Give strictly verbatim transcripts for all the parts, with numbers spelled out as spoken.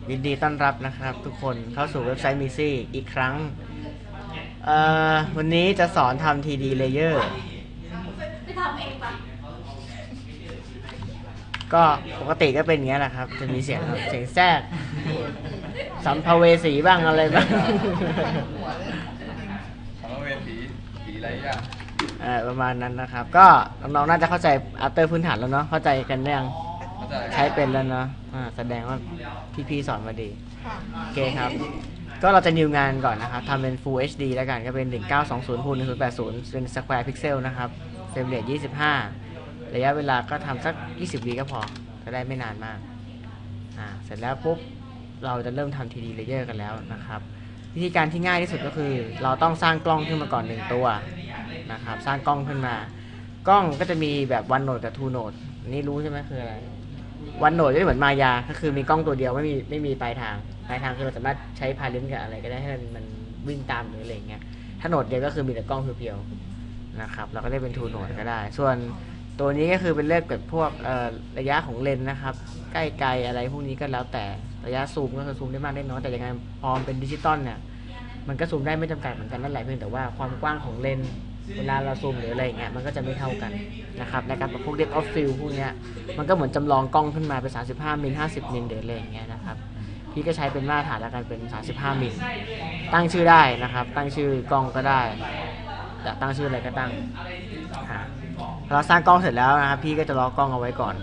ยินดีต้อนรับนะครับทุกคนเข้าสู่เว็บไซต์มิซี่อีกครั้งเอ่อวันนี้จะสอนทำ ที ดี Layer ไปทำเองปะก็ปกติก็เป็นอย่างนี้แหละครับจะมีเสียงเสียงแทรกสัมภเวสีบ้างอะไรบ้างสัมภเวสีสีอะไรอ่ะอ่าประมาณนั้นนะครับก็น้องๆน่าจะเข้าใจอัปเตอร์พื้นฐานแล้วเนาะเข้าใจกันยังใช้เป็นแล้วเนาะอ่าแสดงว่าพี่ๆสอนมาดีโอเคครับก็เราจะนิวงานก่อนนะครับทำเป็น Full เอช ดี แล้วกันก็เป็นหนึ่งเก้าสองศูนย์คูณหนึ่งศูนย์แปดศูนย์เป็น Square Pixel นะครับเฟรมเรทยี่สิบห้าระยะเวลาก็ทำสักยี่สิบวิก็พอจะได้ไม่นานมากอ่าเสร็จแล้วปุ๊บเราจะเริ่มทำ ที ดี Layer กันแล้วนะครับวิธีการที่ง่ายที่สุดก็คือเราต้องสร้างกล้องขึ้นมาก่อนหนึ่งตัวนะครับสร้างกล้องขึ้นมากล้องก็จะมีแบบ one node กับ two node นี่รู้ใช่ไหมคืออะไรวันโหนดก็เหมือนมายาก็คือมีกล้องตัวเดียวไม่มีไม่มีปลายทางปลายทางคือเราสามารถใช้พาเลนส์กับอะไรก็ได้ให้มันมันวิ่งตามหรืออะไรเงี้ยถ้าโหนดเดียวก็คือมีแต่กล้องเพียวๆนะครับเราก็ได้เป็นทูโหนดก็ได้ส่วนตัวนี้ก็คือเป็นเลือกแบบพวกระยะของเลนส์นะครับใกล้ไกลอะไรพวกนี้ก็แล้วแต่ระยะซูมก็คือซูมได้มากได้น้อยแต่ยังไงพอเป็นดิจิตอลเนี่ยมันก็ซูมได้ไม่จำกัดเหมือนกันนั่นแหละเพียงแต่ว่าความกว้างของเลนส์เวลาเราซูมหรืออะไรเงี้ยมันก็จะไม่เท่ากันนะครับในการประพวก depth of field พวกเนี้ยมันก็เหมือนจำลองกล้องขึ้นมาเป็นสามสิบห้ามิลห้าสิบมิลหรืออะไรอย่างเงี้ยนะครับพี่ก็ใช้เป็นมาตรฐานแล้วกันเป็นสามสิบห้ามิลตั้งชื่อได้นะครับตั้งชื่อกล้องก็ได้อยากตั้งชื่ออะไรก็ตั้งเราสร้างกล้องเสร็จแล้วนะครับพี่ก็จะล็อกกล้องเอาไว้ก่อน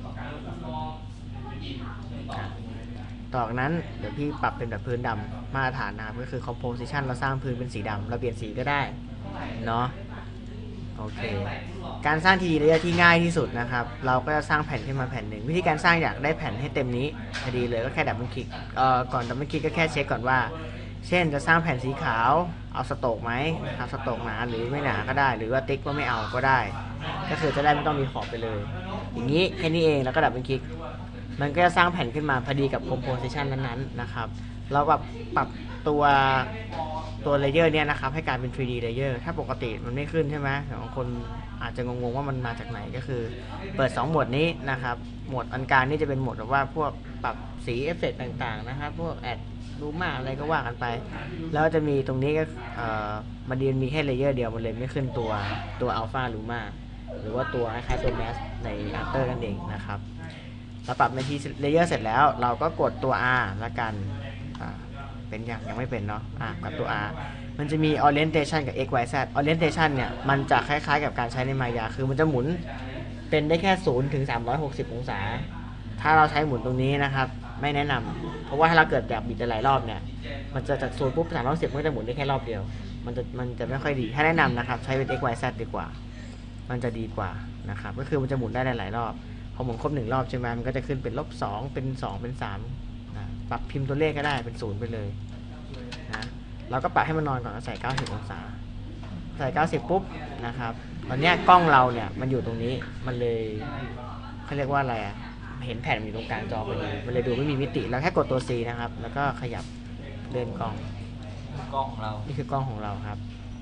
ต่อจากนั้นเดี๋ยวพี่ปรับเป็นแบบพื้นดำมาตรฐานนะครับก็คือ composition เราสร้างพื้นเป็นสีดำเราเปลี่ยนสีก็ได้เนาะโอเคการสร้าง ที ดี Layer ที่ง่ายที่สุดนะครับเราก็จะสร้างแผ่นขึ้นมาแผ่นหนึ่งวิธีการสร้างอยากได้แผ่นให้เต็มนี้พอดีเลยก็แค่ดับเบิลคลิกเอ่อก่อนดับเบิลคลิกก็แค่เช็คก่อนว่าเช่นจะสร้างแผ่นสีขาวเอาสโตกไหมนะครับสโตกหนาหรือไม่หนาก็ได้หรือว่าติ๊กว่าไม่เอาก็ได้ก็คือจะได้ไม่ต้องมีขอบไปเลยอย่างนี้แค่นี้เองแล้วก็ดับเบิลคลิกมันก็จะสร้างแผ่นขึ้นมาพอดีกับ composition นั้นๆนะครับเราปรับปรับตัวตัวเลเยอร์เนี่ยนะครับให้กลายเป็น ทรี ดี Layer ถ้าปกติมันไม่ขึ้นใช่ไหมบางคนอาจจะงงๆว่ามันมาจากไหนก็คือเปิดสองโหมดนี้นะครับโหมดอันกลางนี่จะเป็นโหมดแบบว่าพวกปรับสีเอฟเฟกต์ต่างๆนะครับพวกแอดรูม่าอะไรก็ว่ากันไปแล้วจะมีตรงนี้ก็เอ่อมันดีมีแค่เลเยอร์เดียวมันเลยไม่ขึ้นตัวตัวอัลฟารูม่าหรือว่าตัวคล้ายๆตัวแมสใน After นั่นเองนะครับเราปรับในทีเลเยอร์เสร็จแล้วเราก็กดตัว R ละกันเป็นยังยังไม่เป็นเนาะอ่ะกับตัว R มันจะมี orientation กับ x y z orientation เนี่ยมันจะคล้ายๆกับการใช้ในมายาคือมันจะหมุนเป็นได้แค่ศูนย์ถึงสามร้อยหกสิบองศาถ้าเราใช้หมุนตรงนี้นะครับไม่แนะนำเพราะว่าถ้าเราเกิดแบบบิดหลายรอบเนี่ยมันจะจากศูนย์ปุ๊บสามร้อยหกสิบมันก็จะหมุนได้แค่รอบเดียวมันจะมันจะไม่ค่อยดีถ้าแนะนำนะครับใช้เป็น x y z ดีกว่ามันจะดีกว่านะครับก็คือมันจะหมุนได้หลายๆรอบพอหมุนครบหนึ่งรอบใช่ไหมมันก็จะขึ้นเป็นลบสองเป็นสองเป็นสามปรับพิมพ์ตัวเลขก็ได้เป็นศูนย์ไปเลยนะเราก็ปรับให้มันนอนก่อนใส่เก้าสิบองศาใส่เก้าสิบปุ๊บนะครับตอนนี้กล้องเราเนี่ยมันอยู่ตรงนี้มันเลยเขาเรียกว่าอะไรอ่ะเห็นแผ่นอยู่ตรงกลางจอพอดีมันเลยดูไม่มีมิติเราแค่กดตัว C นะครับแล้วก็ขยับเลื่อนกล้องกล้องของเรานี่คือกล้องของเราครับ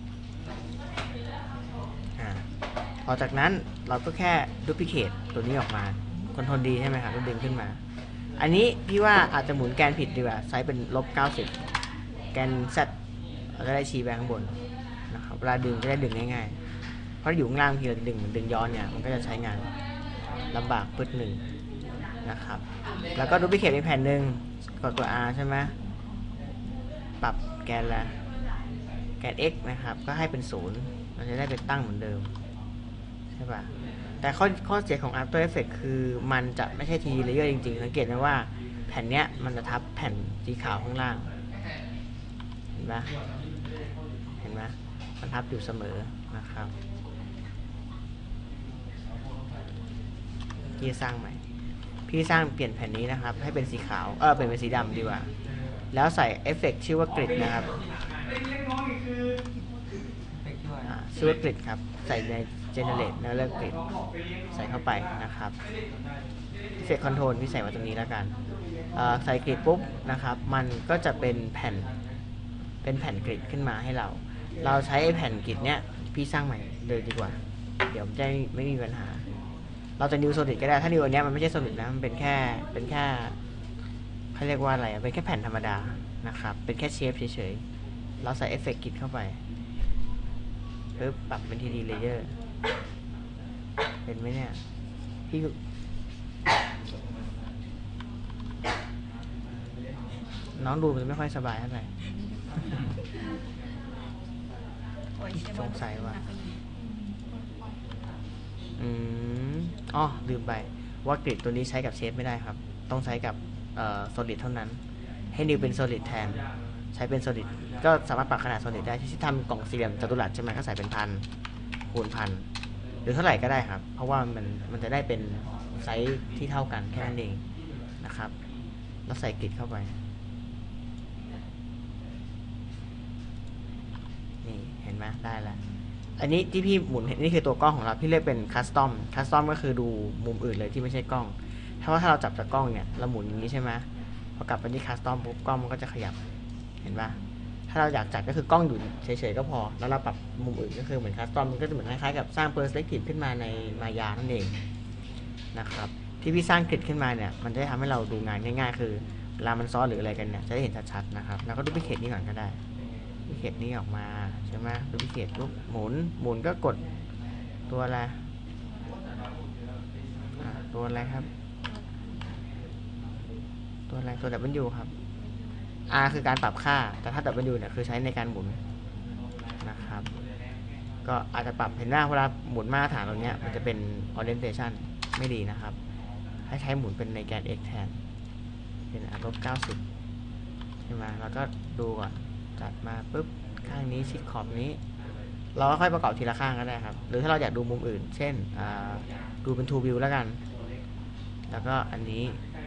อ่าพอจากนั้นเราก็แค่ดูพิเคทตัวนี้ออกมาคอนโทรลดีใช่ไหมครับดึงขึ้นมาอันนี้พี่ว่าอาจจะหมุนแกนผิดดีกว่าใช้เป็นลบเก้าสิบแกน Z เราจะได้ชี้ไปข้างบนนะครับเวลาดึงจะได้ดึงง่ายๆเพราะอยู่ข้างล่างทีเราดึงเหมือนดึงย้อนเนี่ยมันก็จะใช้งานลำบากปึ๊ดหนึ่งนะครับแล้วก็ดูพิเคทในแผ่นหนึ่งกดตัว R ใช่ไหมปรับแกนละแกน X นะครับก็ให้เป็นศูนย์เราจะได้เป็นตั้งเหมือนเดิมใช่ป่ะแต่ข้อข้อเสียของ After Effects คือมันจะไม่ใช่ ที ดี Layer จริงๆสังเกตไหมว่าแผ่นเนี้ยมันจะทับแผ่นสีขาวข้างล่างเห็นไหมเห็นไหมมันทับอยู่เสมอนะครับพี่สร้างใหม่พี่สร้างเปลี่ยนแผ่นนี้นะครับให้เป็นสีขาวเออเป็นเป็นสีดำดีกว่าแล้วใส่เอฟเฟกต์ชื่อว่ากริดนะครับชื่อว่ากริดครับใส่ในgenerate แล้วเลือกกริดใส่เข้าไปนะครับเฟกคอนโทรลที่ใส่มาตรงนี้แล้วกันใส่กริดปุ๊บนะครับมันก็จะเป็นแผ่นเป็นแผ่นกริดขึ้นมาให้เราเราใช้แผ่นกริดเนี้ยพี่สร้างใหม่เลยดีกว่าเดี๋ยวจะไม่มีปัญหาเราจะ new solid ก็ได้ถ้า new อันเนี้ยมันไม่ใช่ solid นะมันเป็นแค่เป็นแค่ขเขาเรียกว่าอะไรอะเป็นแค่แผ่นธรรมดานะครับเป็นแค่เชฟเฉยๆเราใส่เอฟเฟกต์กิดเข้าไปปึ๊บปรับเป็น ที ดี Layer เป็นไหมเนี่ยพี่น้องดูมันไม่ค่อยสบายเท่าไหร่สงสัยว่าอืมอ๋อลืมไปว่ากริดตัวนี้ใช้กับเชฟไม่ได้ครับต้องใช้กับเอ่อ solid เท่านั้นให้นิวเป็น solid แทนใช้เป็น solid ก็สามารถปรับขนาด solid ได้ที่ทำกล่องสี่เหลี่ยมจัตุรัสใช่ไหมก็ใส่เป็นพันคูณพันหรือเท่าไหร่ก็ได้ครับเพราะว่ามันมันจะได้เป็นไซส์ที่เท่ากันแค่นั้นเองนะครับแล้วใส่กริดเข้าไปนี่เห็นไหมได้แล้วอันนี้ที่พี่หมุนเห็นนี่คือตัวกล้องของเราพี่เรียกเป็นคัสตอมคัสตอมก็คือดูมุมอื่นเลยที่ไม่ใช่กล้องถ้าว่าถ้าเราจับจากกล้องเนี่ยเราหมุนอย่างนี้ใช่ไหมพอกลับไปที่คัสตอมปุ๊บกล้องมันก็จะขยับเห็นปะถ้าเราอยากจัดก็คือกล้องอยู่เฉยๆก็พอแล้วเราปรับมุมอื่นก็คือเหมือนคัสตอมมันก็จะเหมือนคล้ายๆกับสร้างเปอร์สเปกทีฟขึ้นมาในมายานั่นเองนะครับที่พี่สร้างกริดขึ้นมาเนี่ยมันจะทำให้เราดูงานง่ายๆคือเวลามันซ้อนหรืออะไรกันเนี่ยจะได้เห็นชัดๆนะครับแล้วก็ดูพิเคทนี้ก่อนก็ได้พิเคทนี้ออกมาใช่ไหมดูพิเคทปุ๊บหมุนหมุนก็กดตัวอะไรตัวอะไรครับตัวอะไรตัว W ครับ R คือการปรับค่าแต่ถ้า W เนี่ยคือใช้ในการหมุนนะครับก็อาจจะปรับเห็นหน้าเวลาหมุนมาตรฐานตรงนี้มันจะเป็น orientation ไม่ดีนะครับให้ใช้หมุนเป็นในแกน x แทนเป็นลบเก้าสิบใช่ไหมแล้วก็ดูก่อนจัดมาปุ๊บข้างนี้ชิดขอบนี้เราก็ค่อยประกอบทีละข้างก็ได้ครับหรือถ้าเราอยากดูมุมอื่นเช่นดูเป็น two view แล้วกันแล้วก็อันนี้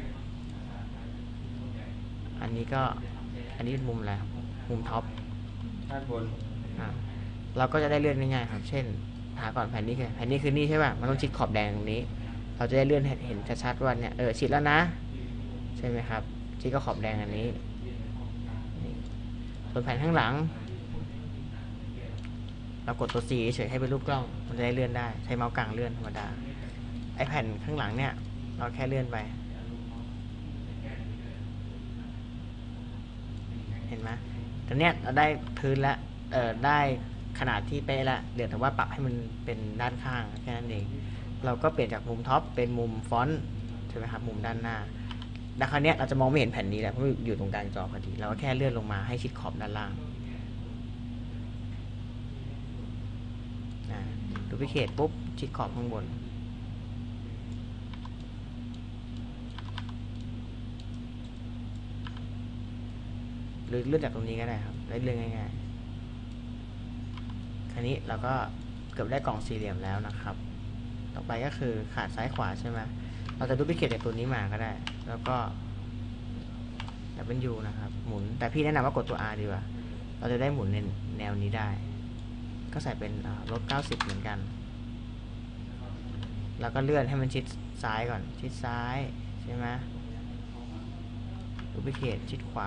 อันนี้ก็อันนี้เป็นมุมอะไรมุมท็อปด้านบนอ่าเราก็จะได้เลื่อนง่ายๆครับเช่นหาก่อนแผ่นนี้คือแผ่นนี้คือนี่ใช่ป่ะมันต้องชิดขอบแดงตรงนี้เราจะได้เลื่อนเห็นชัดๆว่าเนี่ยเออชิดแล้วนะใช่ไหมครับชิดก็ขอบแดงอันนี้ส่วนแผ่นข้างหลังเรากดตัว C เฉยให้เป็นรูปกล้องมันจะได้เลื่อนได้ใช้เมาส์กลางเลื่อนธรรมดาไอแผ่นข้างหลังเนี่ยเราแค่เลื่อนไปเห็นไหมตอนเนี้ยเราได้พื้นแล้วเออได้ขนาดที่เป๊ะแล้วเดี๋ยวแต่ว่าปรับให้มันเป็นด้านข้างแค่นั้นเองเราก็เปลี่ยนจากมุมท็อปเป็นมุมฟอนต์ใช่ไหมครับมุมด้านหน้าแล้วคราวนี้เราจะมองไม่เห็นแผ่นนี้แหละเพราะอยู่ตรงกลางจอพอดีเราก็แค่เลื่อนลงมาให้ชิดขอบด้านล่างดูพิเคทปุ๊บชิดขอบข้างบนหรือเลื่อนจากตรงนี้ก็ได้ครับได้เลื่อนง่ายๆคราวนี้เราก็เกือบได้กล่องสี่เหลี่ยมแล้วนะครับต่อไปก็คือขาดซ้ายขวาใช่ไหมเราจะดูพิเคทจากตัวนี้มาก็ได้แล้วก็ดับเบิลยูนะครับหมุนแต่พี่แนะนำว่ากดตัว R ดีกว่าเราจะได้หมุนในแนวนี้ได้ก็ใส่เป็นลบเก้าสิบเหมือนกันแล้วก็เลื่อนให้มันชิดซ้ายก่อนชิดซ้ายใช่ไหมดูพิเคทชิดขวา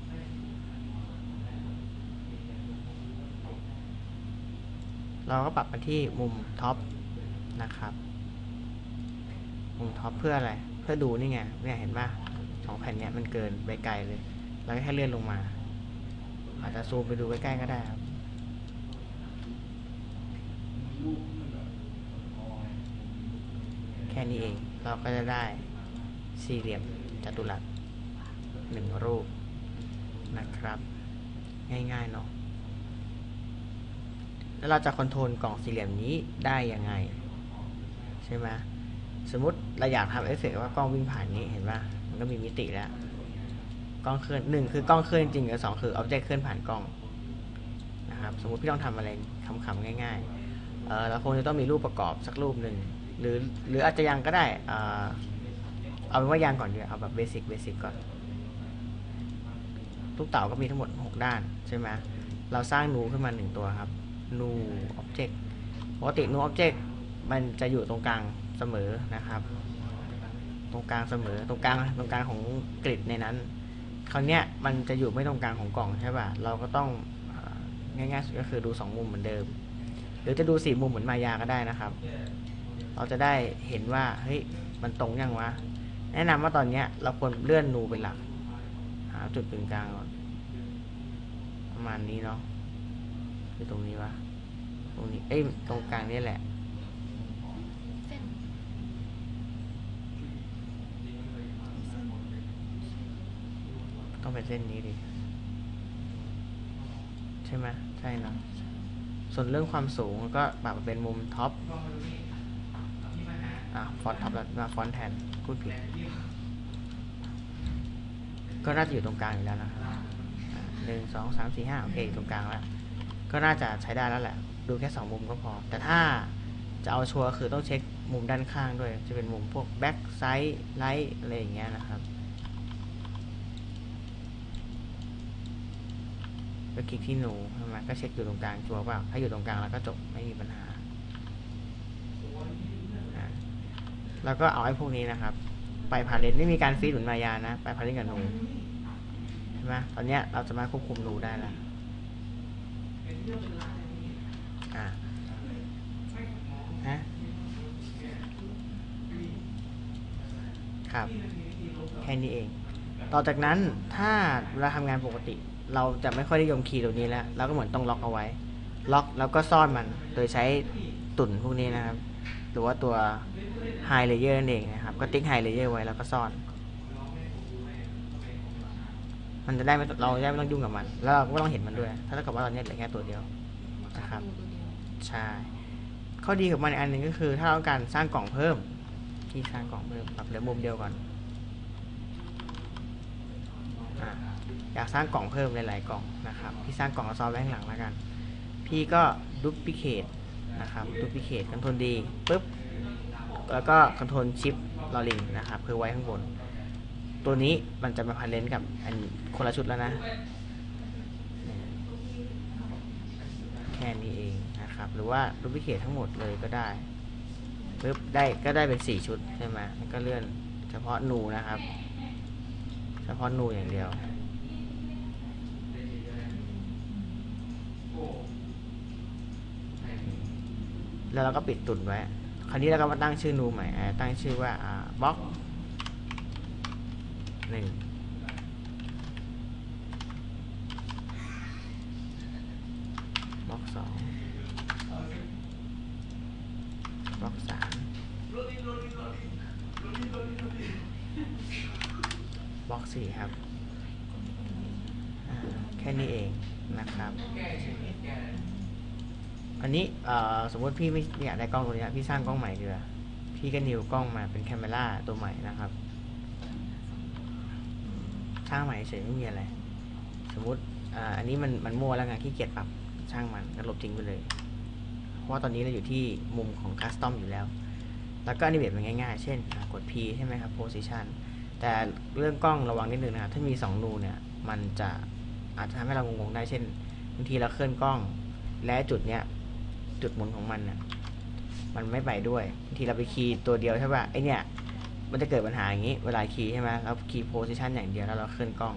เราก็ปรับมาที่มุมท็อปนะครับมุมท็อปเพื่ออะไรเพื่อดูนี่ไงเนี่ยเห็นป่ะสองแผ่นเนี้ยมันเกินไปไกลเลยเราก็แค่เลื่อนลงมาอาจจะซูมไปดูใกล้ๆก็ได้ครับแค่นี้เองเราก็จะได้สี่เหลี่ยมจัตุรัสหนึ่งรูปนะครับง่ายๆเนาะแล้วเราจะคอนโทรลกล่องสี่เหลี่ยมนี้ได้ยังไงใช่ไหมสมมุติเราอยากทำเอฟเฟกต์ว่ากล้องวิ่งผ่านนี้เห็นป่ะมันก็มีมิติแล้วกล้องเคลื่อนหนึ่งคือกล้องเคลื่อนจริงหรือสองคืออ็อบเจกต์เคลื่อนผ่านกล้องนะครับสมมุติพี่ต้องทำอะไรคำๆง่ายๆเออเราคงจะต้องมีรูปประกอบสักรูปหนึ่งหรือหรืออาจจะยังก็ได้เออเอาเป็นว่ายังก่อนดีเอาแบบเบสิกเบสิกก่อนลูกเต๋าก็มีทั้งหมดหกด้านใช่ไหมเราสร้างนูขึ้นมาหนึ่งตัวครับนูอ็อบเจกต์ปกตินูอ็อบเจกต์มันจะอยู่ตรงกลางเสมอนะครับตรงกลางเสมอตรงกลางตรงกลางของกริดในนั้นคราวนี้มันจะอยู่ไม่ตรงกลางของกล่องใช่ป่ะเราก็ต้องง่ายๆสุดก็คือดูสองมุมเหมือนเดิมหรือจะดูสี่มุมเหมือนมายาก็ได้นะครับเราจะได้เห็นว่าเฮ้ยมันตรงยังวะแนะนำว่าตอนนี้เราควรเลื่อนนูเป็นหลักาจุดกึ่งกลางก่อนประมาณนี้เนาะคือตรงนี้วะตรงนี้เอ้ยตรงกลางนี่แหละเส้นต้องเป็นเส้นนี้ดิใช่ไหมใช่เนาะส่วนเรื่องความสูงก็ปรับมาเป็นมุมท็อปอ่ะฟอนต์ท็อปแล้วมาฟอนต์แทนพูดผิดก็น่าจะอยู่ตรงกลางอยู่แล้วนะครับหนึ่งสองสามสี่ห้าโอเคตรงกลางแล้วก็น่าจะใช้ได้แล้วแหละดูแค่สองมุมก็พอแต่ถ้าจะเอาชัวร์คือต้องเช็คมุมด้านข้างด้วยจะเป็นมุมพวกแบ็กไซด์ไลท์อะไรอย่างเงี้ยนะครับก็คลิกที่หนูใช่ไหมก็เช็คอยู่ตรงกลางชัวร์เปล่าถ้าอยู่ตรงกลางแล้วก็จบไม่มีปัญหาแล้วก็เอาไอ้พวกนี้นะครับไปพาเลนไม่มีการฟีดเหมือนมายานะไปพาเลนกับหนูใช่ไหมตอนเนี้ยเราจะมาควบคุมหนูได้แล้วอ่าฮะครับแค่นี้เองต่อจากนั้นถ้าเวลาทำงานปกติเราจะไม่ค่อยได้ยมคีย์ตัวนี้แล้วเราก็เหมือนต้องล็อกเอาไว้ล็อกแล้วก็ซ่อนมันโดยใช้ตุ่นพวกนี้นะครับหรือว่าตัว High Layer นั่นเองนะครับก็ติ๊ก High Layer ไว้แล้วก็ซ่อนมันจะได้ไม่เราได้ไม่ต้องยุ่งกับมันแล้วเราก็ไม่ต้องเห็นมันด้วยถ้าเท่ากับว่าตอนนี้เหลือแค่ตัวเดียวนะครับใช่ข้อดีกับมันอันหนึ่งก็คือถ้าเราต้องการสร้างกล่องเพิ่มที่สร้างกล่องเพิ่มปรับเหลือมุมเดียวก่อนอ่ะอยากสร้างกล่องเพิ่มหลายๆกล่องนะครับพี่สร้างกล่องแล้วซ้อนไว้ข้างหลังแล้วกันพี่ก็ดูพิเคทนะครับดูพิเคทคอนโทรลดีปุ๊บแล้วก็คอนโทรลชิปลอลิงนะครับคือไว้ข้างบนตัวนี้มันจะมาพาเลนกับอันคนละชุดแล้วนะแค่นี้เองนะครับหรือว่าดูพิเคททั้งหมดเลยก็ได้ปุ๊บได้ก็ได้เป็นสี่ชุดใช่ไหมแล้วก็เลื่อนเฉพาะนูนะครับเฉพาะนูอย่างเดียวแล้วเราก็ปิดตุ่นไว้คราวนี้เราก็มาตั้งชื่อนูใหม่ตั้งชื่อว่าบล็อกหนึ่งบล็อกสองบล็อกสามบล็อกสี่ครับแค่นี้เองนะครับอันนี้สมมติพี่ไม่อยากได้กล้องตัวนี้พี่สร้างกล้องใหม่ดีกว่าพี่ก็นิวกล้องมาเป็นแคมเมราตัวใหม่นะครับสร้างใหม่เฉยไม่มีอะไรสมมติอ่าอันนี้มันมันมั่วแล้วไงขี้เกียจปรับช่างมันก็ลบทิ้งไปเลยเพราะว่าตอนนี้เราอยู่ที่มุมของคัสตอมอยู่แล้วแล้วก็อนิเมตมันง่ายๆเช่นกด P ใช่ไหมครับ position แต่เรื่องกล้องระวังนิดนึงนะครับถ้ามีสองนูเนี่ยมันจะอาจจะทำให้เรางงๆได้เช่นบางทีเราเคลื่อนกล้องและจุดเนี้ยจุดหมุนของมันน่ะมันไม่ไปด้วยบางทีเราไปคีย์ตัวเดียวใช่ป่ะไอเนี้ยมันจะเกิดปัญหาอย่างนี้เวลาคีย์ใช่ไหมแล้วคีย์ position อย่างเดียวแล้วเราเคลื่อนกล้อง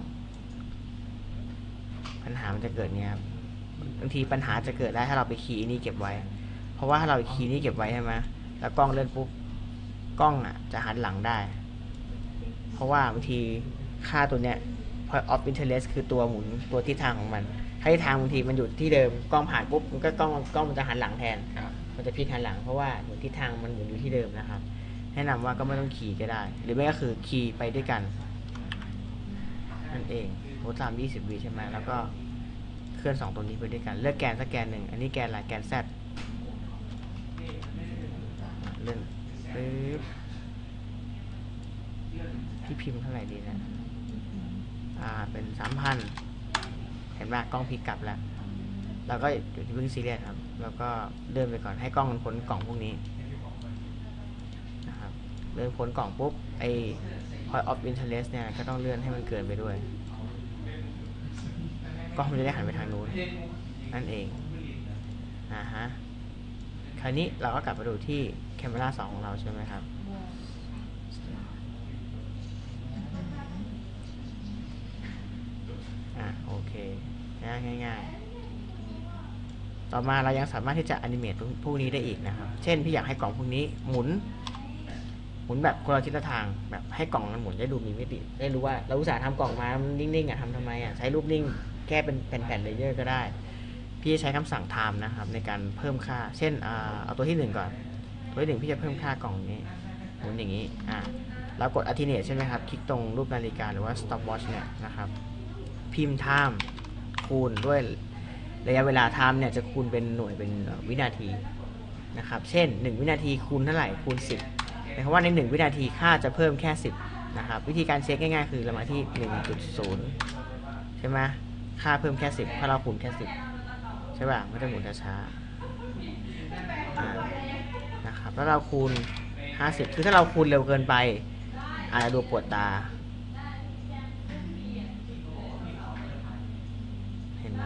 ปัญหามันจะเกิดเนี้ยครับบางทีปัญหาจะเกิดได้ถ้าเราไปคีย์นี่เก็บไว้เพราะว่าถ้าเราคีย์นี่เก็บไว้ใช่ไหมแล้วกล้องเลื่อนปุ๊บกล้องอ่ะจะหันหลังได้เพราะว่าบางทีค่าตัวเนี้ย point of interest คือตัวหมุนตัวทิศทางของมันถ้าทิศทางบางทีมันอยู่ที่เดิมกล้องผ่านปุ๊บมันก็กล้องกล้องมันจะหันหลังแทนมันจะพลิกหันหลังเพราะว่าทิศทางมันหมุนอยู่ที่เดิมนะครับแนะนำว่าก็ไม่ต้องขี่ก็ได้หรือไม่ก็คือขี่ไปด้วยกันนั่นเองโพสต์ตามยี่สิบวิใช่ไหมแล้วก็เคลื่อนสองตัวนี้ไปด้วยกันเลือกแกนสักแกนหนึ่งอันนี้แกนอะไรแกน Z เลื่อนปึ๊บที่พิมพ์เท่าไหร่ดีนะอ่าเป็นสามพันเห็นไหมกล้องพลิกกลับแล้วเราก็อยู่ที่เพิ่งซีเรียสครับแล้วก็เดินไปก่อนให้กล้องมันพ้นกล่องพวกนี้นะครับเดินพ้นกล่องปุ๊บไอ้ point of interest เนี่ยก็ต้องเลื่อนให้มันเกินไปด้วยกล้องมันจะได้หันไปทางนู้นนั่นเองอ่าฮะคราวนี้เราก็กลับมาดูที่แคมเมราสองของเราใช่ไหมครับอ่ะโอเคง่ายๆต่อมาเรายังสามารถที่จะแอนิเมตพวกนี้ได้อีกนะครับเช่นพี่อยากให้กล่องพวกนี้หมุนมุนแบบคนละทิศละทางแบบให้กล่องมันหมุนได้ดูมีมิติได้รู้ว่าเราอุตส่าห์ทำกล่องมามันนิ่งๆอ่ะทำทำไมอ่ะใช้รูปนิ่งแค่เป็นแผ่นๆเลเยอร์ก็ได้พี่ใช้คำสั่ง time นะครับในการเพิ่มค่าเช่นเอาตัวที่หนึ่งก่อนตัวที่หนึ่งพี่จะเพิ่มค่ากล่องนี้หมุนอย่างนี้อ่าแล้วกด alternate ใช่ไหมครับคลิกตรงรูปนาฬิกาหรือว่า stopwatch เนี่ยนะครับพิมพ์ time คูณด้วยระยะเวลา time เนี่ยจะคูณเป็นหน่วยเป็นวินาทีนะครับเช่นหนึ่งวินาทีคูณเท่าไหร่คูณสิบหมายความว่าในหนึ่งวินาทีค่าจะเพิ่มแค่สิบนะครับวิธีการเช็คง่ายๆคือเรามาที่ หนึ่งจุดศูนย์ ใช่ไหมค่าเพิ่มแค่สิบถ้าเราคูณแค่สิบใช่ป่ะมันจะหมุนช้าๆนะครับแล้วเราคูณห้าสิบคือถ้าเราคูณเร็วเกินไปอาจจะดูปวดตาเห็นไหม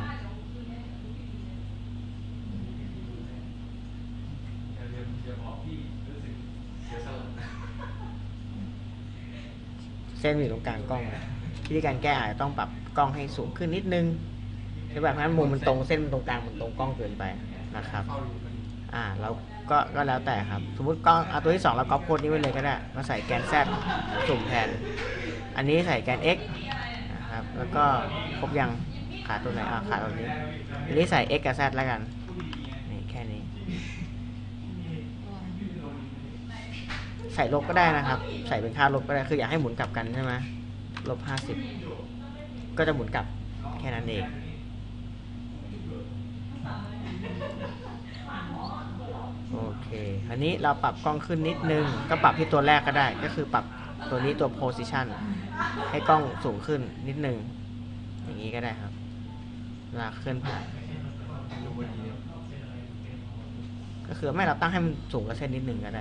เส้นอยู่ตรงกลางกล้องนะวิธีการแก้อาจจะต้องปรับกล้องให้สูงขึ้นนิดนึงใช่ป่ะเพราะฉะนั้นมุมมันตรงเส้นมันตรงกลางมันตรงกล้องเกินไปนะครับอ่าแล้วก็ก็แล้วแต่ครับสมมติกล้องเอาตัวที่สองเราก๊อปโค้ดนี้ไว้เลยก็ได้มาใส่แกน Z สุ่มแทนอันนี้ใส่แกน X นะครับแล้วก็ครบยังขาดตัวไหนอ่าขาดตัวนี้อันนี้ใส่ X กับ Z แล้วกันนี่แค่นี้ใส่ลบก็ได้นะครับใส่เป็นค่าลบก็ได้คืออยากให้หมุนกลับกันใช่ไหมลบห้าสิบก็จะหมุนกลับแค่นั้นเองโอเคอันนี้เราปรับกล้องขึ้นนิดนึงก็ปรับที่ตัวแรกก็ได้ก็คือปรับตัวนี้ตัว position ให้กล้องสูงขึ้นนิดนึงอย่างนี้ก็ได้ครับเวลาเคลื่อนผ่านก็คือไม่เราตั้งให้มันสูงกว่าเส้นนิดนึงก็ได้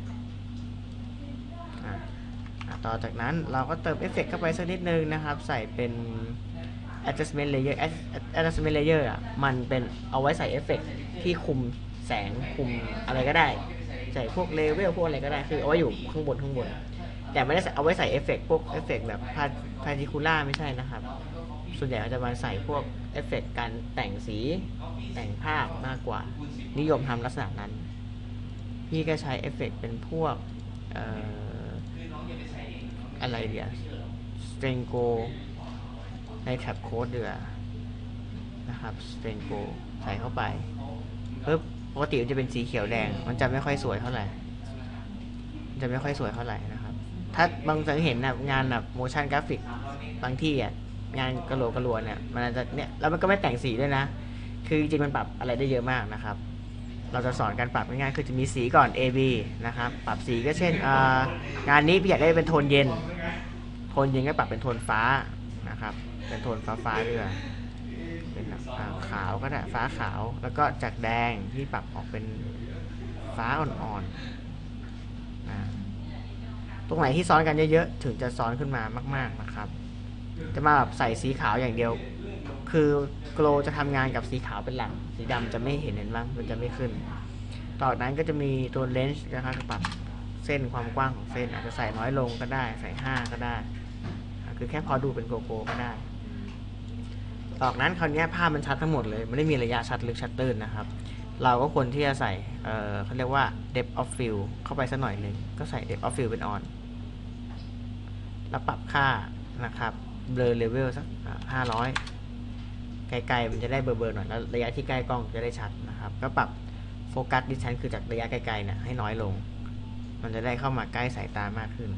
ต่อจากนั้นเราก็เติมเอฟเฟกต์เข้าไปสักนิดนึงนะครับใส่เป็น adjustment layer adjustment layer อ่ะมันเป็นเอาไว้ใส่เอฟเฟกต์ที่คุมแสงคุมอะไรก็ได้ใส่พวกเลเวลพวกอะไรก็ได้คือเอาไว้อยู่ข้างบนข้างบนแต่ไม่ได้เอาไว้ใส่เอฟเฟกต์พวกเอฟเฟกต์แบบพาร์ติคูล่าไม่ใช่นะครับส่วนใหญ่เขาจะมาใส่พวกเอฟเฟกต์การแต่งสีแต่งภาพมากกว่านิยมทำลักษณะนั้นพี่ก็ใช้เอฟเฟกต์เป็นพวกเอ่ออะไรเดียวสเตงโกในแท็บโค้ดเดือนะครับสเตงโกใส่เข้าไปปึ๊บปกติมันจะเป็นสีเขียวแดงมันจะไม่ค่อยสวยเท่าไหร่มันจะไม่ค่อยสวยเท่าไหร่นะครับถ้าบางสังเห็นนะงานแบบโมชั่นกราฟิกบางที่อ่ะงานกระโหลกกระโหลกเนี่ยมันจะเนี่ยแล้วมันก็ไม่แต่งสีด้วยนะคือจริงๆมันปรับอะไรได้เยอะมากนะครับเราจะสอนการปรับง่ายๆคือจะมีสีก่อน A B นะครับปรับสีก็เช่นงานนี้พี่อยากได้เป็นโทนเย็นโทนเย็นก็ปรับเป็นโทนฟ้านะครับเป็นโทนฟ้าฟ้าด้วยเป็นขาวก็ได้ฟ้าขาวแล้วก็จากแดงที่ปรับออกเป็นฟ้าอ่อนๆนะตรงไหนที่ซ้อนกันเยอะๆถึงจะซ้อนขึ้นมามากๆนะครับจะมาแบบใส่สีขาวอย่างเดียวคือโกลจะทำงานกับสีขาวเป็นหลักสีดำจะไม่เห็นเห็นบ้างมันจะไม่ขึ้นต่อจากนั้นก็จะมีตัวเลนส์นะครับปรับเส้นความกว้างของเส้นอาจจะใส่น้อยลงก็ได้ใส่ห้าก็ได้คือแค่พอดูเป็นโกโก้ก็ได้ต่อจากนั้นคราวนี้ภาพมันชัดทั้งหมดเลยไม่ได้มีระยะชัดลึกชัดตื้นนะครับเราก็ควรที่จะใส่เอ่อเขาเรียกว่า depth of field เข้าไปสักหน่อยหนึ่งก็ใส่ depth of field เป็น on แล้วปรับค่านะครับ blur level สักห้าร้อยไกลๆมันจะได้เบลอๆหน่อยแล้วระยะที่ใกล้กล้องจะได้ชัดนะครับก็ปรับโฟกัสดิสทันซ์คือจากระยะไกลๆเนี่ยให้น้อยลงมันจะได้เข้ามาใกล้สายตามากขึ้น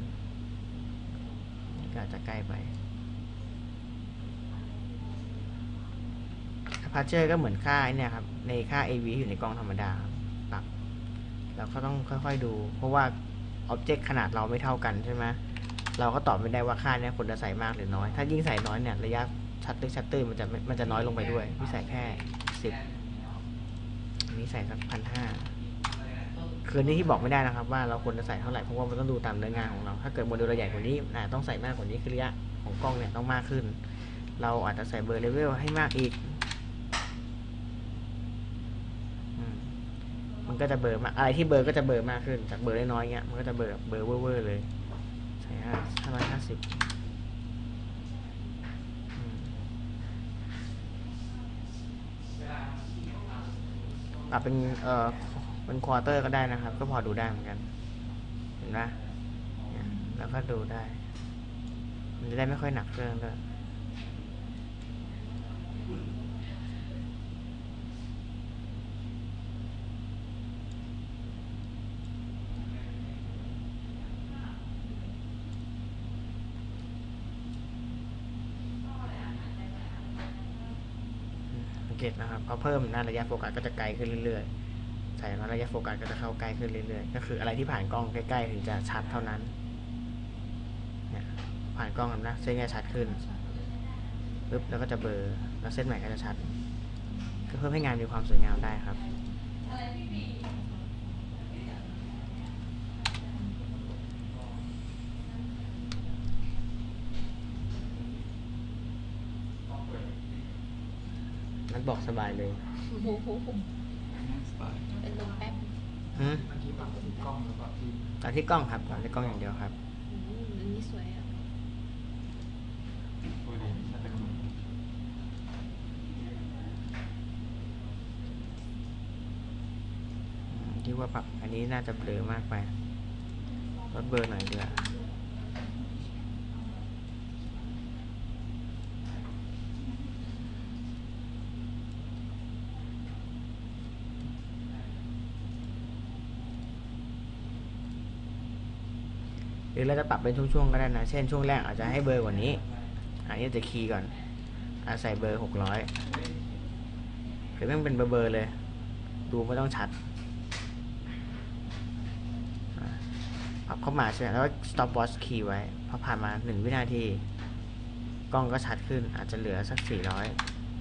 ก็จะใกล้ไปAperture ก็เหมือนค่าเนี่ยครับในค่า เอ วี อยู่ในกล้องธรรมดาปรับเราก็ต้องค่อยๆดูเพราะว่า Object ขนาดเราไม่เท่ากันใช่ไหมเราก็ตอบไม่ได้ว่าค่านี้ควรจะใส่มากหรือน้อยถ้ายิ่งใส่น้อยเนี่ยระยะชัดลึกชัดตื้นมันจะมันจะน้อยลงไปด้วยพี่ใส่แค่สิบอันนี้ใส่สักพันห้าคืนนี้ที่บอกไม่ได้นะครับว่าเราควรจะใส่เท่าไหร่เพราะว่ามันต้องดูตามเนื้องานของเราถ้าเกิดโมเดลเราใหญ่กว่านี้นะต้องใส่มากกว่านี้คือระยะของกล้องเนี่ยต้องมากขึ้นเราอาจจะใส่เบอร์เลเวลให้มากอีกมันก็จะเบอร์มากอะไรที่เบอร์ก็จะเบอร์มากขึ้นจากเบอร์น้อยๆเงี้ยมันก็จะเบอร์เบอร์เวอร์เลยใส่ห้าห้าร้อยห้าสิบปรับเป็นเอ่อเป็นควอเตอร์ก็ได้นะครับก็พอดูได้เหมือนกันเห็นไหมแล้วก็ดูได้ มันจะได้ไม่ค่อยหนักเครื่องด้วยสังเกตนะครับพอเพิ่มหน้าระยะโฟกัสก็จะไกลขึ้นเรื่อยๆใส่มาระยะโฟกัสก็จะเข้าใกล้ขึ้นเรื่อยๆก็คืออะไรที่ผ่านกล้องใกล้ๆถึงจะชัดเท่านั้นเนี่ยผ่านกล้องนะเส้นจะชัดขึ้นปึ๊บแล้วก็จะเบลอแล้วเส้นใหม่ก็จะชัดก็เพิ่มให้งานมีความสวยงามได้ครับนั้นบอกสบายเลยโอ้โหเป็นลมแป๊บหืมเมื่อกี้ปรับที่กล้องหรือเปล่าที่ตอนที่กล้องครับตอนที่กล้องอย่างเดียวครับอืมอันนี้สวยอ่ะดูดิน่าจะมีที่ว่าปรับอันนี้น่าจะเบลอมากไปลดเบลอหน่อยดีกว่าหรือเราจะปรับเป็นช่วงๆก็ได้นะเช่นช่วงแรกอาจจะให้เบลอกว่านี้อันนี้จะคีย์ก่อนอาใส่เบอร์หกร้อยหรือแม่งเป็นเบอร์ๆเลยดูไม่ต้องชัดปรับเข้ามาใช่ไหมแล้วก็ stop watch key ไว้พอผ่านมาหนึ่งวินาทีกล้องก็ชัดขึ้นอาจจะเหลือสักสี่ร้อย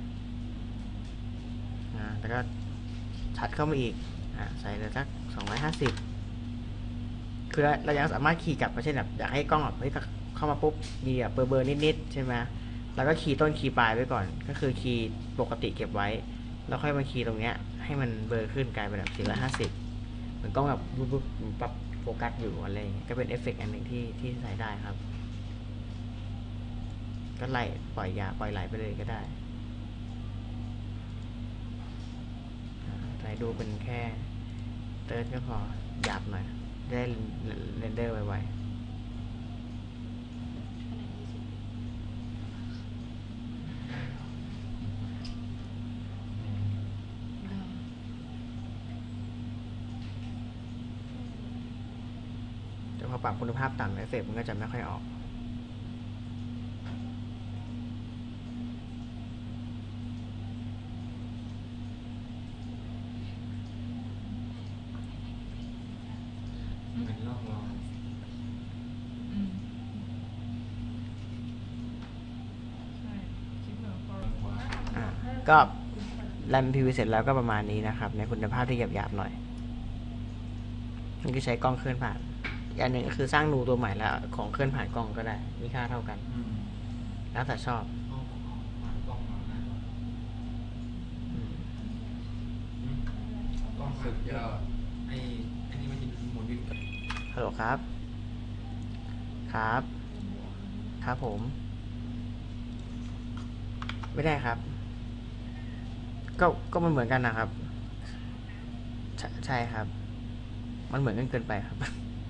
นะแล้วก็ชัดเข้ามาอีกอ่ะใส่เหลือสักสองร้อยห้าสิบคือเรายังสามารถคีย์กลับมาเช่นแบบอยากให้กล้องแบบเฮ้ยเข้ามาปุ๊บมีแบบเบอร์เบอร์นิดๆใช่ไหมแล้วก็คีย์ต้นคีย์ปลายไว้ก่อนก็คือคีย์ปกติเก็บไว้แล้วค่อยมาคีย์ตรงเนี้ยให้มันเบอร์ขึ้นกลายเป็นแบบสี่ร้อยห้าสิบเหมือนกล้องแบบปุ๊บๆปรับโฟกัสอยู่อะไรอย่างเงี้ยก็เป็นเอฟเฟกต์อันหนึ่งที่ที่ใส่ได้ครับก็ไล่ปล่อยยาปล่อยไหลไปเลยก็ได้ใส่ดูเป็นแค่เติร์ดก็พอหยาบหน่อยได้เรนเดอร์ไวๆแต่พอปรับคุณภาพต่ำเอฟเฟกต์มันก็จะไม่ค่อยออกเป็นรอบรองอืมใช่คิดเหมือนพออ่าก็แรมพีวีเสร็จแล้วก็ประมาณนี้นะครับในคุณภาพที่หยาบๆหน่อยนี่ก็ใช้กล้องเคลื่อนผ่านอีกอันหนึ่งก็คือสร้างนูตัวใหม่แล้วของเคลื่อนผ่านกล้องก็ได้มีค่าเท่ากันอืมแล้วแต่ชอบเอาเอากล้องมานะอืมกล้องสุดยอดไอ้ไอ้นี่มันจะหมุนอยู่ฮัลโหลครับ ครับ ครับผม ไม่ได้ครับ ก็ก็มันเหมือนกันนะครับใช่ใช่ครับ มันเหมือนกันเกินไปครับ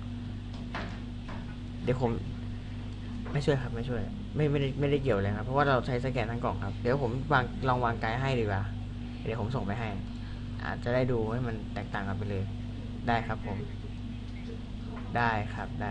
เดี๋ยวผมไม่ช่วยครับไม่ช่วย ไม่ไม่ได้ไม่ได้เกี่ยวเลยครับเพราะว่าเราใช้สแกนทั้งกล่องครับเดี๋ยวผมวางลองวางไกด์ให้ดีกว่าเดี๋ยวผมส่งไปให้ อาจจะได้ดูให้มันแตกต่างกันไปเลย ได้ครับผม ได้ครับได้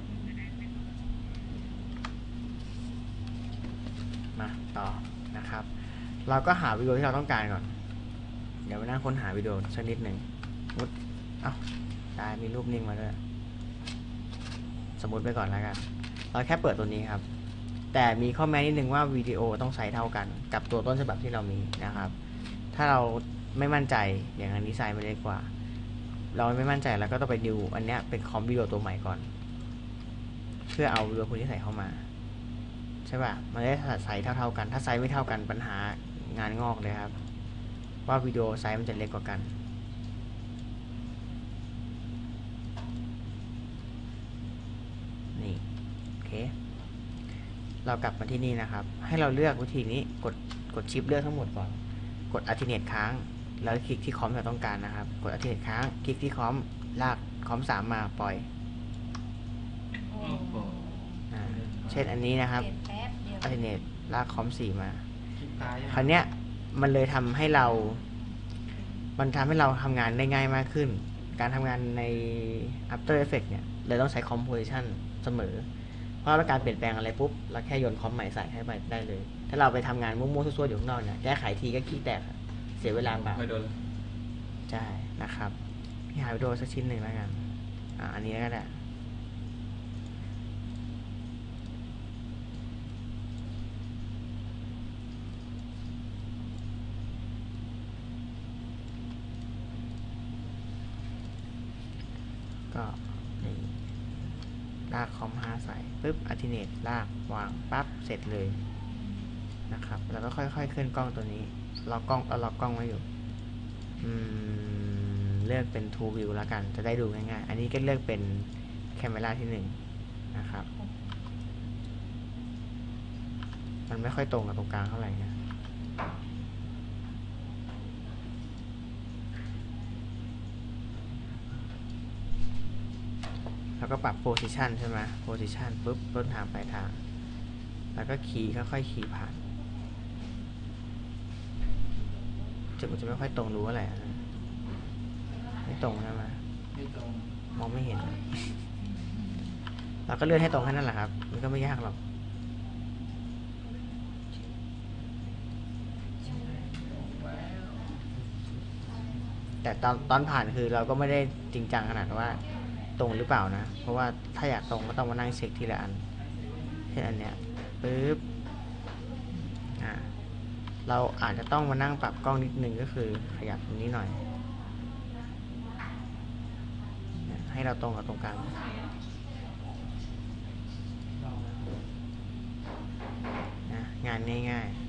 มาต่อนะครับ เราก็หาวิดีโอที่เราต้องการก่อนเดี๋ยวมานั่งค้นหาวิดีโอสักนิดหนึ่งมุดเอ้าได้มีรูปนิ่งมาด้วยสมมติไปก่อนแล้วกันเราแค่เปิดตัวนี้ครับแต่มีข้อแม้นิดนึงว่าวิดีโอต้องไซส์เท่ากันกับตัวต้นฉบับที่เรามีนะครับถ้าเราไม่มั่นใจอย่างอันนี้ไซส์ไม่เล็กกว่าเราไม่มั่นใจแล้วก็ต้องไปดูอันเนี้ยเป็นคอมวิดีโอตัวใหม่ก่อนเพื่อเอาวิดีโอคุณที่ใส่เข้ามาใช่ป่ะมันได้ไซส์เท่าๆกันถ้าไซส์ไม่เท่ากันปัญหางานงอกเลยครับว่าวิดีโอไซส์มันจะเล็กกว่ากันนี่โอเคเรากลับมาที่นี่นะครับให้เราเลือกวิธีนี้กดกดชิปเลือกทั้งหมดก่อนกด alternate ค้างแล้วคลิกที่คอมที่เราต้องการนะครับกด alternate ค้างคลิกที่คอมลากคอมสามมาปล่อยอ๋อโอ้โหอ่าเช่นอันนี้นะครับเปลี่ยนแป๊บเดียว alternate ลากคอมสี่มาคิดตายยังคราวเนี้ยมันเลยทำให้เรา มันทำให้เราทำงานได้ง่ายมากขึ้น การทำงานใน After Effects เนี่ยเลยต้องใช้ Composition เสมอ เพราะว่าการเปลี่ยนแปลงอะไรปุ๊บเราแค่โยนคอมใหม่ใส่ให้ไปได้เลย ถ้าเราไปทำงานมั่วๆซั่วๆอยู่ข้างนอกเนี่ยแก้ไขทีก็ขี้แตกอะเสียเวลาเปล่าไม่โดนใช่นะครับพี่หาวิดีโอสักชิ้นหนึ่งแล้วกันอ่าอันนี้ก็ได้ก็นี่ลากคอมห้าใส่ปุ๊บอัลติเนตลากวางปั๊บเสร็จเลยนะครับแล้วก็ค่อยๆเคลื่อนกล้องตัวนี้ล็อกกล้องเอาล็อกกล้องไว้อยู่อืมเลือกเป็น Two View แล้วกันจะได้ดูง่ายๆอันนี้ก็เลือกเป็นแคมเมราที่หนึ่งนะครับมันไม่ค่อยตรงกับตรงกลางเท่าไหร่นะแล้วก็ปรับ Position ใช่ไหม Position ปุ๊บต้นทางปลายทางแล้วก็ขี่ค่อยๆขี่ผ่านจุดมันจะไม่ค่อยตรงรู้อะไรนะไม่ตรงใช่ไหมไม่ตรงมองไม่เห็น เราก็เลื่อนให้ตรงแค่นั้นแหละครับ มันก็ไม่ยากหรอก แต่ตอนตอนผ่านคือเราก็ไม่ได้จริงจังขนาดว่าตรงหรือเปล่านะ เพราะว่าถ้าอยากตรงก็ต้องมานั่งเช็คทีละอัน เช่นอันเนี้ยปึ๊บ อ่า เราอาจจะต้องมานั่งปรับกล้องนิดนึงก็คือขยับตรงนี้หน่อยให้เราตรงกับตรงกลางนะงานง่าย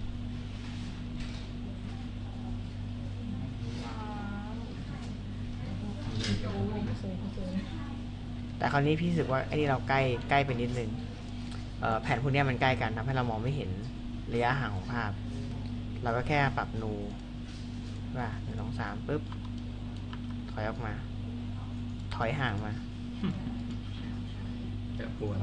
ๆแต่คราวนี้พี่รู้สึกว่าไอ้นี่เราใกล้ใกล้ไปนิดนึงเอ่อแผ่นพวกนี้มันใกล้กันทำให้เรามองไม่เห็นระยะห่างของภาพเราก็แค่ปรับนูว่าหนึ่งสองสามปุ๊บถอยออกมาถอยห่างมาแต่ปวด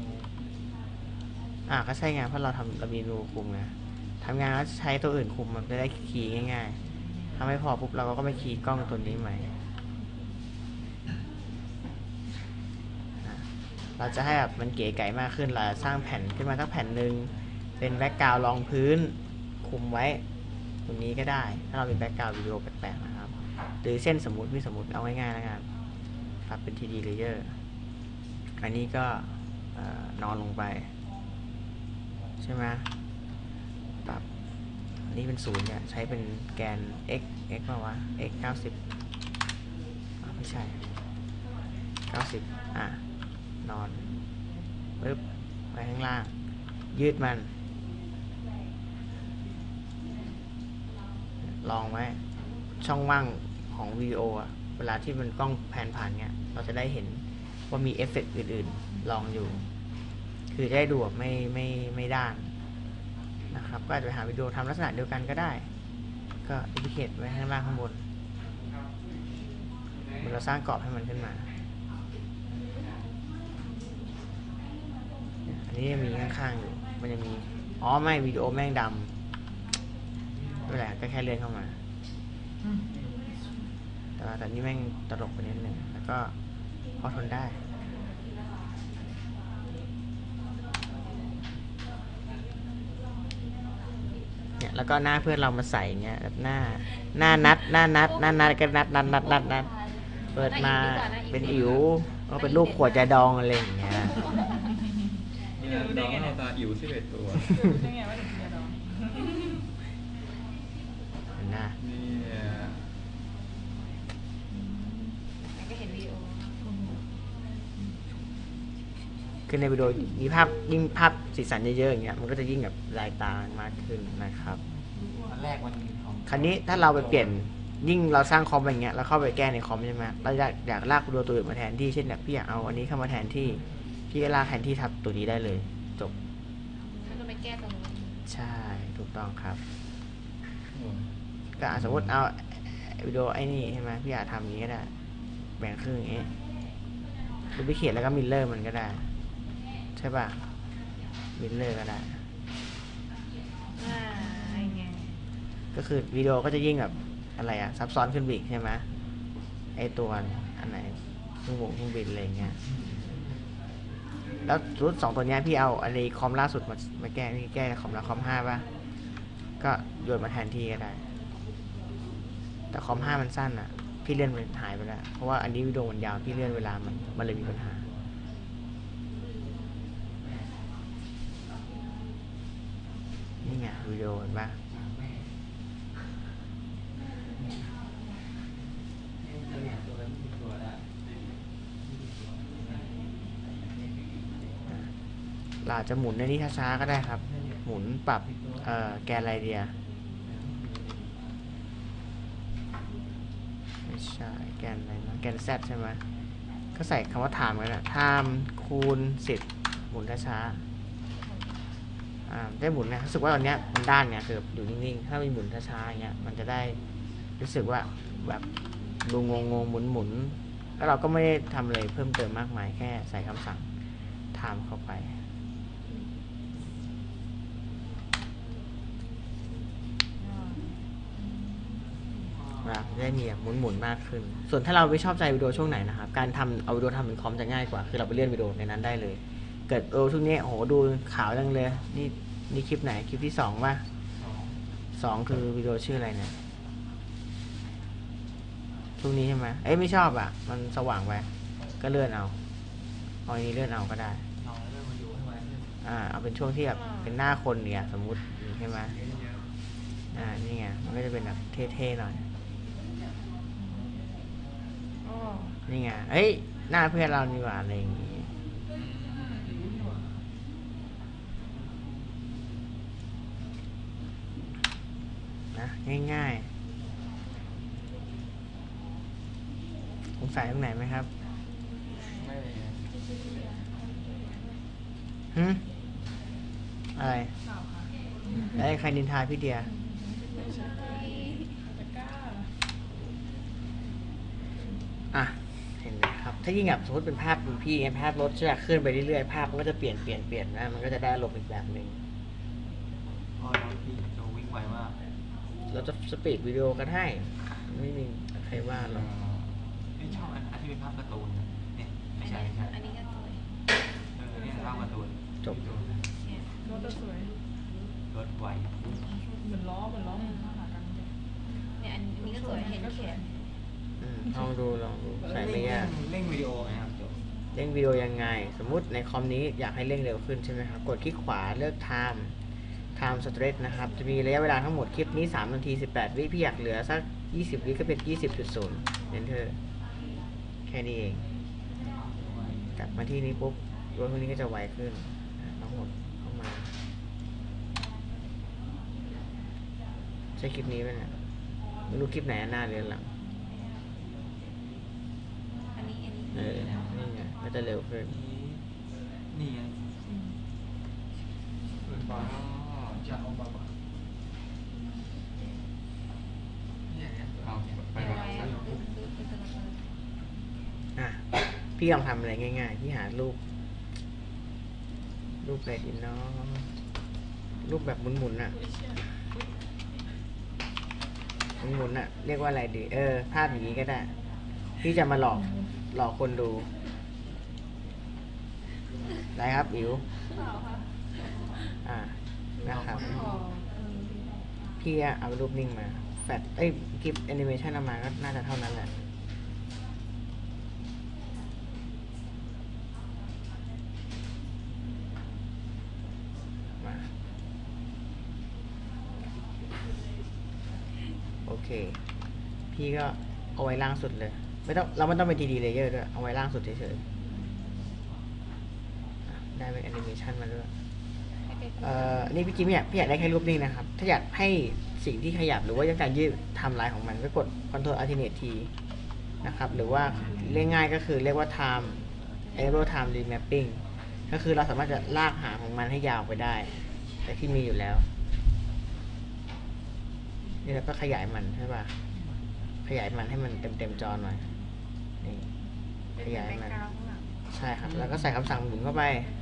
อ่าก็ใช่ไงเพราะเราทำเรามีนูคุมไงทำงานแล้วใช้ตัวอื่นคุมมันจะได้คีย์ง่ายๆถ้าไม่พอปุ๊บเราก็ไม่คีย์กล้องตัวนี้ใหม่เราจะให้แบบมันเก๋ไก๋มากขึ้นเราสร้างแผ่นขึ้นมาสักแผ่นหนึ่งเป็นแบ็กกราวด์รองพื้นคุมไว้ตรงนี้ก็ได้ถ้าเรามีแบ็กกราวด์วิดีโอแปลกๆนะครับหรือเส้นสมมุติพี่สมมุติเอาง่ายๆแล้วกันปรับเป็น ที ดี Layer อันนี้ก็นอนลงไปใช่ไหมปรับอันนี้เป็นศูนย์เนี่ยใช้เป็นแกน x x มาวะ x เก้าสิบไม่ใช่เก้าสิบอ่ะนอนปึ๊บไปข้างล่างยืดมันลองไว้ช่องว่างของวิดีโออะเวลาที่มันกล้องแผนผ่านเนี่ยเราจะได้เห็นว่ามีเอฟเฟกต์อื่นๆลองอยู่คือจะได้ดูแบบไม่ไม่ไม่ด้านนะครับก็อาจจะไปหาวิดีโอทำลักษณะเดียวกันก็ได้ก็ดิพิเคทไว้ข้างล่างข้างบนมันเราสร้างกรอบให้มันขึ้นมาอันนี้มีข้างๆอยู่มันจะมีอ๋อไม่วิดีโอแม่งดำไม่เป็นไรก็แค่เลื่อนเข้ามาแต่ว่าแต่นี่แม่งตลกไปนิดนึงแล้วก็พอทนได้เนี่ยแล้วก็หน้าเพื่อนเรามาใส่เงี้ยแบบหน้าหน้านัดหน้านัดหน้านัดก็นัดนัดนัดนัดนัดเปิดมาเป็นอิ๋วก็เป็นรูปขวดยาดองอะไรอย่างเงี้ยนี่นะน้องเราตาอิ๋วสิบเอ็ดตัวได้ไงว่าถึงจะดองเห็นหน้านี่ก็เห็นวิดีโอคือในวิดีโอมีภาพยิ่งภาพสีสันเยอะๆอย่างเงี้ยมันก็จะยิ่งแบบลายตามากขึ้นนะครับวันแรกวันของคราวนี้ถ้าเราไปเปลี่ยนยิ่งเราสร้างคอมอย่างเงี้ยเราเข้าไปแก้ในคอมใช่ไหมเราอยากอยากลากวิดีโอตัวอื่นมาแทนที่เช่นแบบพี่อยากเอาอันนี้เข้ามาแทนที่พี่ก็ลากแทนที่ทับตัวนี้ได้เลยจบแล้วก็ไปแก้ตรงนู้นใช่ถูกต้องครับโอ้ยก็อ่ะสมมติเอาวิดีโอไอ้นี่ใช่ไหมพี่อยากทำอย่างนี้ก็ได้แบ่งครึ่งอย่างนี้ดูพิเคทแล้วก็มิลเลอร์มันก็ได้ ใช่ป่ะมิลเลอร์ก็ได้อ่าไอ้ไงก็คือวิดีโอก็จะยิ่งแบบอะไรอะซับซ้อนขึ้นไปอีกใช่ไหมไอตัวอันไหนเครื่องบงเครื่องบินอะไรเงี้ยแล้วรุ่นสองตัวเนี้ยพี่เอาอะไรคอมล่าสุดมามาแก้นี่แก้คอมละคอมห้าป่ะก็โยนมาแทนที่ก็ได้ แต่คอมห้ามันสั้นอะพี่เลื่อนมันหายไปแล้วเพราะว่าอันนี้วิดีโอมันยาวพี่เลื่อนเวลามันมันเลยมีปัญหานี่ไงวิดีโอเห็นป่ะเราอาจจะหมุนในนี้ช้าๆก็ได้ครับ หมุนปรับเอ่อแกนอะไรเดียไม่ใช่แกนอะไรนะแกน Z ใช่ไหมก็ใส่คำว่า time กันนะ time คูณสิบหมุนช้าๆอ่าได้หมุนนะรู้สึกว่าตอนเนี้ยมันด้านเนี่ยคืออยู่นิ่งๆถ้ามีหมุนช้าๆอย่างเงี้ยมันจะได้รู้สึกว่าแบบดูงงๆหมุนๆแล้วเราก็ไม่ได้ทำอะไรเพิ่มเติมมากมายแค่ใส่คำสั่ง time เข้าไปได้มีหมุนหมุนมากขึ้นส่วนถ้าเราไม่ชอบใจวิดีโอช่วงไหนนะครับการทำเอาวิดีโอทำเป็นคอมจะง่ายกว่าคือเราไปเลื่อนวิดีโอในนั้นได้เลยเกิดโอ้ช่วงนี้โอ้โหดูขาวจังเลยนี่นี่คลิปไหนคลิปที่สองป่ะสองคือวิดีโอชื่ออะไรเนี่ยช่วงนี้ใช่ไหมเอ้ยไม่ชอบอ่ะมันสว่างไปก็เลื่อนเอาเอาอันนี้เลื่อนเอาก็ได้อ่าเอาเป็นช่วงที่แบบเป็นหน้าคนเนี่ยสมมุติใช่ไหมอ่านี่ไงมันก็จะเป็นแบบเท่ๆหน่อยนี่ไงเอ้ยหน้าเพื่อนเราดีกว่าอะไรอย่างงี้นะง่ายๆสงสัยตรงไหนไหมครับไม่เลยฮึอะไรไอ้ใครนินทาพี่เดียอ่ะเห็นไหมครับถ้ายิ่งแบบสมมติเป็นภาพพี่ไงภาพรถจะเคลื่อนไปเรื่อยๆภาพมันก็จะเปลี่ยนเปลี่ยนเปลี่ยนนะมันก็จะได้อารมณ์อีกแบบหนึ่งพอเราพี่จะวิ่งไวมากเราจะสปีดวิดีโอก็ได้ไม่มีใครว่าหรอกไม่ชอบอันที่เป็นภาพการ์ตูนเนี่ยไม่ใช่ไม่ใช่อันนี้ก็สวยเออเนี่ยภาพการ์ตูนจบเนี่ยรถจะสวยรถไวเหมือนล้อเหมือนล้อเหมือนข้างหลังกันเนี่ยอันนี้ก็สวยเห็นเขียนอืมลองดูลองดูใส่ไม่ยากเร่งวิดีโอไงครับจบเร่งวิดีโอยังไง สมมุติในคอมนี้อยากให้เร่งเร็วขึ้นใช่ไหมครับกดคลิกขวาเลือก time time stretch นะครับจะมีระยะเวลาทั้งหมดคลิปนี้สามนาทีสิบแปดวิพี่อยากเหลือสักยี่สิบวิก็เป็น ยี่สิบจุดศูนย์ enter แค่นี้เองกลับมาที่นี้ปุ๊บรถพวกนี้ก็จะไวขึ้นทั้งหมดเข้ามาใช้คลิปนี้ไหมเนี่ยไม่รู้คลิปไหนหน้าหรือหลังอันนี้อันนี้เออนี่ไงก็จะเร็วขึ้นนี่ไงจะเอามาเอาไปไปไปไว้ดูดูดูแต่ละคนอ่ะ พี่ลองทำอะไรง่ายๆ พี่หารูป รูปอะไรดีเนาะรูปแบบหมุนๆน่ะหมุนๆน่ะ เรียกว่าอะไรดี เออ ภาพอย่างนี้ก็ได้ พี่จะมาหลอก หลอกคนดูอะไรครับอิ๋วอ่า นะครับ พี่เอารูปนิ่งมา แฟลชเอ้ยคลิปแอนิเมชันเอามาก็น่าจะเท่านั้นแหละ มา โอเค พี่ก็เอาไว้ล่างสุดเลย ไม่ต้อง เราไม่ต้องเป็นทีดีเลเยอร์ด้วย เอาไว้ล่างสุดเฉยๆ ได้เป็นแอนิเมชันมาด้วย เอ่อ นี่พี่กิ๊มเนี่ยพี่อยากได้แค่รูปนิ่งนะครับ ถ้าอยากให้สิ่งที่ขยับหรือว่าต้องการยืดไทม์ไลน์ของมันก็กด Ctrl Alternate T นะครับ หรือว่าเรียกง่ายก็คือเรียกว่า time enable time remapping ก็คือเราสามารถจะลากหางของมันให้ยาวไปได้ แต่ที่มีอยู่แล้ว นี่เราก็ขยายมันใช่ป่ะ ขยายมันให้มันเต็มเต็มจอหน่อย นี่ ขยายมันแบ็คกราวด์ข้างหลังใช่ครับ แล้วก็ใส่คำสั่งหมุนเข้าไป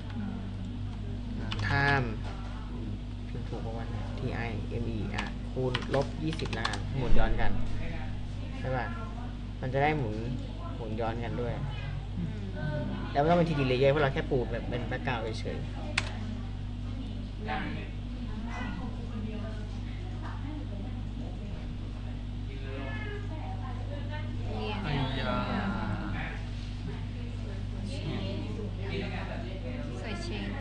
time พิมพ์ถูกประมาณ t i m e อ่ะคูณลบยี่สิบนะครับหมุนย้อนกันใช่ป่ะมันจะได้หมุนหมุนย้อนกันด้วย แล้วไม่ต้องเป็นทีดีเลเยอร์เพราะเราแค่ปูแบบเป็นแบ็กกราวด์เฉยลองเรียนไอ้ยาใส่เชน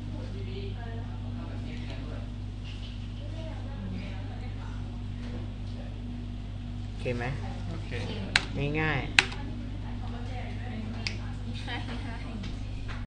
ๆโอเคไหมโอเคง่ายใช่ใช่